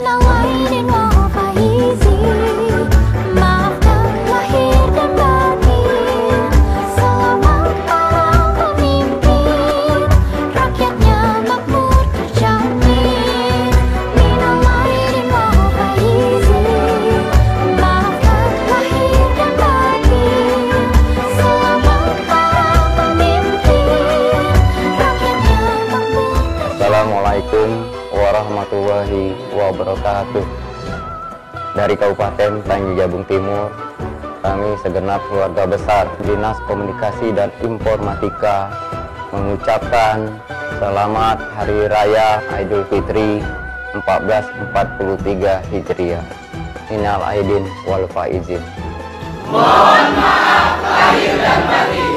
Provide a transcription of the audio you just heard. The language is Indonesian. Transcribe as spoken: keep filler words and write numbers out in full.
Minal aidin wal faizin, maafkan lahir dan batin. Selamat para pemimpin, rakyatnya makmur terjamin. Minal aidin wal faizin, maafkan lahir dan batin. Selamat para pemimpin, rakyatnya makmur terjamin. Assalamualaikum warahmatullahi wabarakatuh. Dari Kabupaten Tanjung Jabung Timur, kami segenap keluarga besar Dinas Komunikasi dan Informatika mengucapkan selamat Hari Raya Idul Fitri seribu empat ratus empat puluh tiga Hijriah. Minal aidin wal faizin. Mohon maaf lahir dan batin.